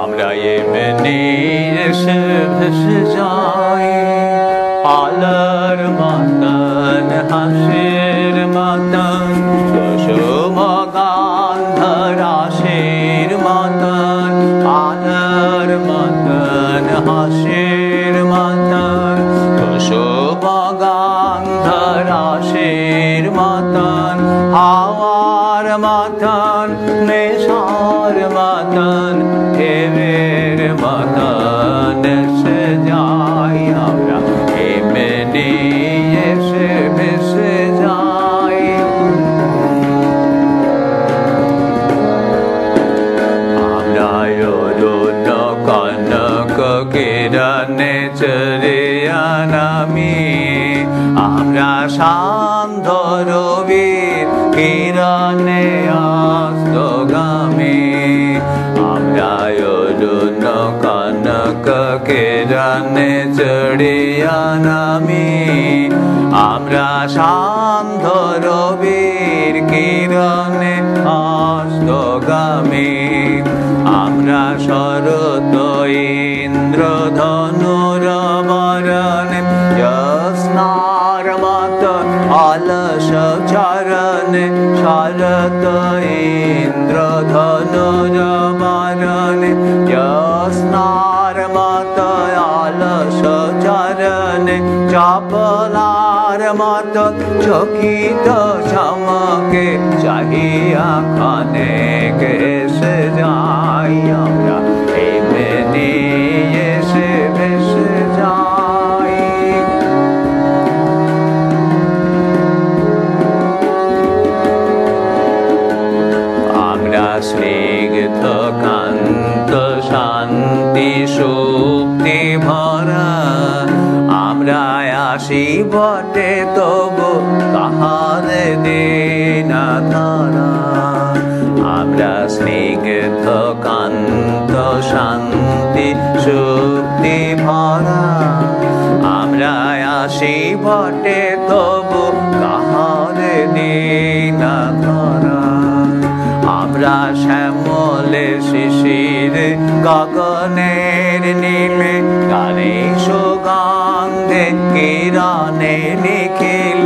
আমরা এমনি এসে ভেসে যাই আলোর মতন হাসির মতন কুসুম গন্ধ রাশির মতন আলোর মতন হাসির মতন কুসুম গন্ধ রাশির মতন হাওয়ার মতন নেশার মতন ঢেউয়ের মতন এসে যাই আমরা এমনি এসে ভেসে যাই আমরা অরুণ কনক কিরণে চড়িয়া নামি আমরা শান্ত রবির কিরণে অস্তগামী আমরা অরুণ কনক কিরণে চড়িয়া নামি আমরা শান্ত রবির কিরণে অস্তগামী আমরা শরৎ ইন্দ্রধনুর বরণে জ্যোৎস্নার মতন অলস চরণে শরৎ ইন্দ্রধনুর বরণে জ্যোৎস্নার মতন অলস চরণে চপলার মতন চকিত চমকে চাহিয়া খানেক এসে যাই আমরা এমনি এসে ভেসে যাই আমরা স্নিগ্ধ কান্ত শান্তি সুপ্তি ভরা আমরা আসি বটে তবু তাহার দিন ধারা আমরা স্নিগ্ধ কান্ত শান্তি সুপ্তি ভরা আমরা আসি বটে তবু তাহার দিন ধারা আমরা শ্যামলে শিশির গগনের নীলে গানে সুগন্ধে কিরণে নিখিল